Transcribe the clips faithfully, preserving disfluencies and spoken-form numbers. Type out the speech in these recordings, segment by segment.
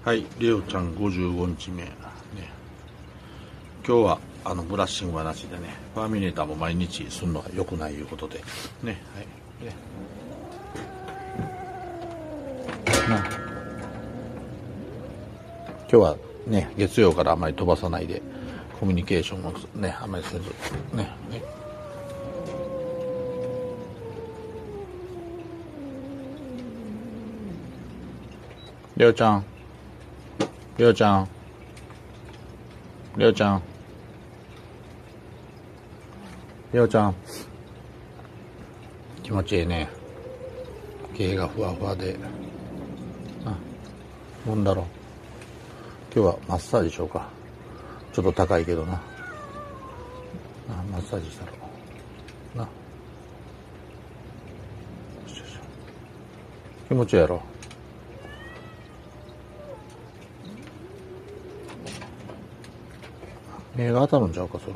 はい、りょうちゃんごじゅうごにちめ、ね、今日はあのブラッシングはなしでね、ファーミネーターも毎日するのが良くないいうことでね、はい、ね、な今日はね、月曜からあまり飛ばさないでコミュニケーションをね、あまりせずね、ね、りょうちゃんりょうちゃんりょうちゃんりょうちゃん気持ちいいね。毛がふわふわで、あ、もんだろう。今日はマッサージしようか。ちょっと高いけどな。あ、マッサージしたろな。よしよし、気持ちいいやろ。目が当たるんちゃうかそれ。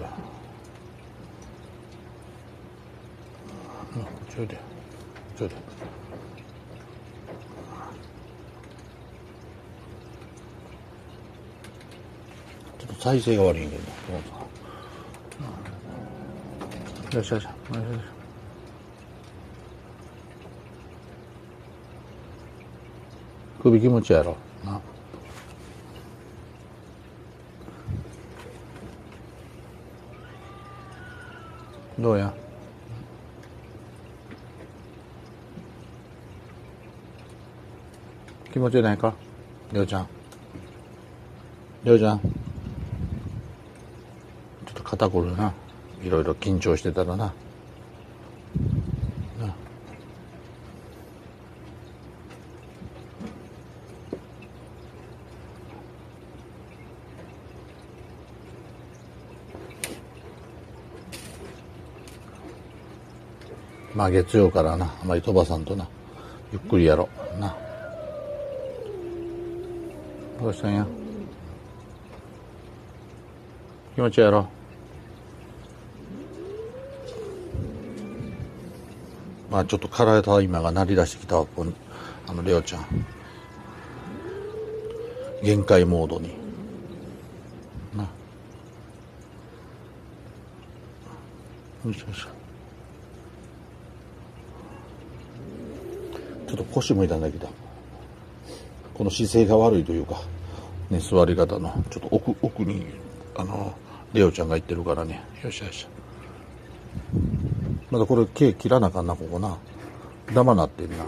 うん、ちょいでちょいで。ちょっと再生が悪いんけどな。よしよしよしよし。首気持ちいいやろな。どうや。気持ちいいないか、りょうちゃん。りょうちゃん。ちょっと肩こるな。いろいろ緊張してたらな。な。まあ月曜からな、あまり飛ばさんとな、ゆっくりやろうな。どうしたんや。気持ちいいやろ。まあちょっと体今が鳴り出してきたわ、あのりょうちゃん。限界モードにな。よしよし。ちょっと腰も痛んだけど、この姿勢が悪いというか、ね、座り方のちょっと奥奥にあのレオちゃんが行ってるからね。よしよし。まだこれ毛切らなあかんな、ここな。ダマなってんな。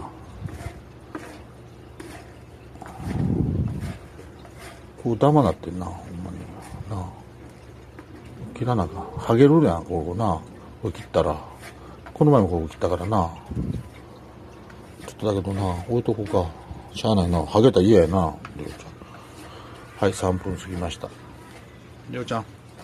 ここダマなってんな、ほんまにな。切らなあかん。ハゲるやん、ここな。これ切ったら。この前もここ切ったからな。ちょっとだけどな、置いとこうか。しゃあないな。ハゲたら嫌やな、りょうちゃん。はい、さんぷん過ぎました。りょうちゃん。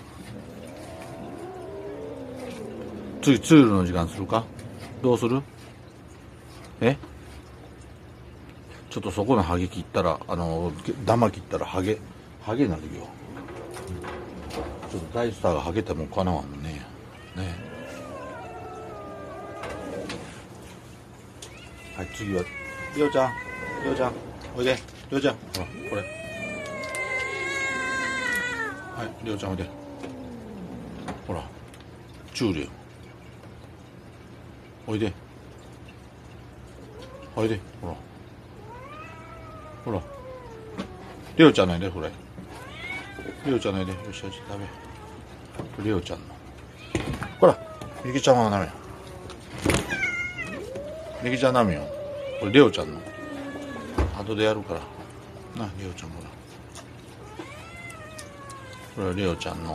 次、ツールの時間するか？どうする？え？ちょっとそこのハゲ切ったら、あの、ダマ切ったらハゲ、ハゲになるよ。ちょっと大スターがハゲてもかなわんもんね。ね。はい、次は、りょうちゃん、りょうちゃん、おいで、りょうちゃん、ほら、これ。はい、りょうちゃんおいで。ほら、チュールよ。おいで。おいで、ほら。ほら。りょうちゃんのやで、これ。りょうちゃんのやで、よしよし、ダメ。りょうちゃんの。ほら、みきちゃんはダメよ。みきちゃんダメよ。これりょうちゃんの。後でやるから。な、りょうちゃんほら。これはりょうちゃんの。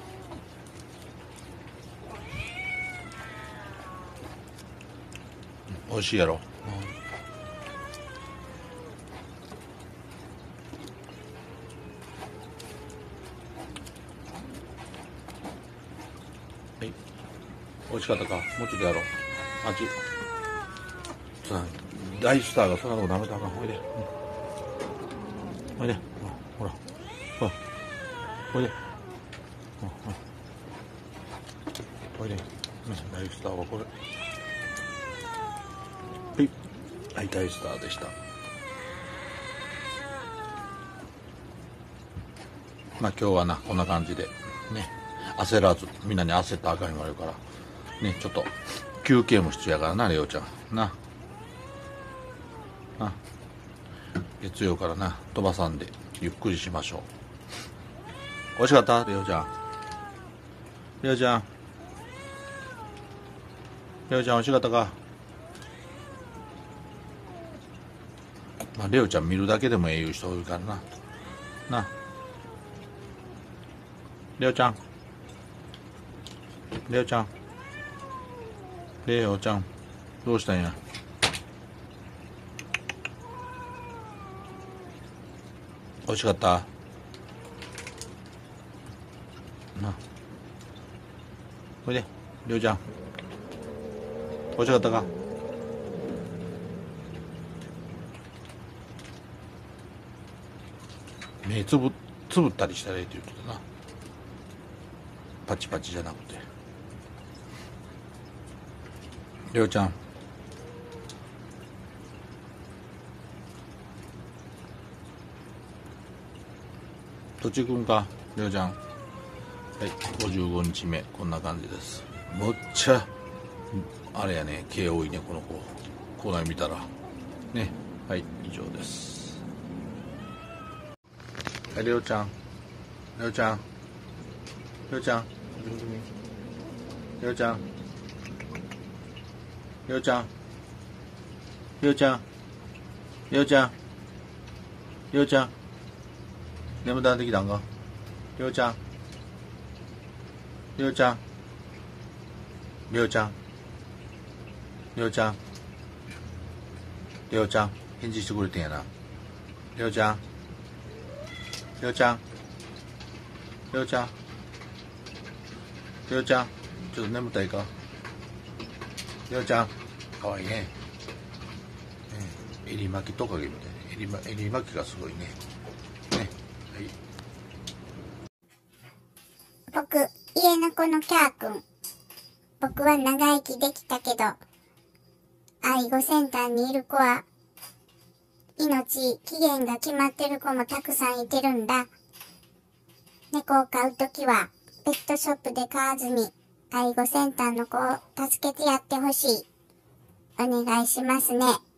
美味しいやろ。はい。美味しかったか。もうちょっとやろう。あっち。さあ、大スターがそんなとこダメだから。おいで。おいで。ほら。ほら。おいで。おいで。大スターはこれ。はい。はい、大スターでした。 まあ今日はな、こんな感じで、ね、焦らず、みんなに焦ったらあかん言われるから、ね、ちょっと、休憩も必要やからな、レオちゃん。な。な。月曜からな、飛ばさんで、ゆっくりしましょう。美味しかったレオちゃん。レオちゃん。レオちゃん美味しかったか。まあ、レオちゃん見るだけでもええいう人多いからな。な。レオちゃん。レオちゃん。レオちゃん。どうしたんや。美味しかった。な。おいで、レオちゃん。美味しかったか。目つぶつぶったりしたらええって言ってたな。パチパチじゃなくて。レオちゃん。どっち行くんか、レオちゃん。はい、ごじゅうごにちめ、こんな感じです。むっちゃ、あれやね、毛多いね、この子。こない見たら。ね、はい、以上です。はい、レオちゃん。レオちゃん。レオちゃん。レオちゃん。レオちゃん。レオちゃん。レオちゃん。レオちゃん。眠たなってきたんか。レオちゃん。レオちゃん。レオちゃん。レオちゃん。レオちゃん。返事してくれてんやな。レオちゃん。レオちゃん。レオちゃん。レオちゃん。ちょっと眠たいか。レオちゃん。かわいいね。襟巻きトカゲみたいな。襟ま、襟巻きがすごいね。ね。はい。 僕、家の子のキャー君。僕は長生きできたけど、愛護センターにいる子は、命、期限が決まってる子もたくさんいてるんだ。猫を飼うときは、ペットショップで飼わずに、愛護センターの子を助けてやってほしい。お願いしますね。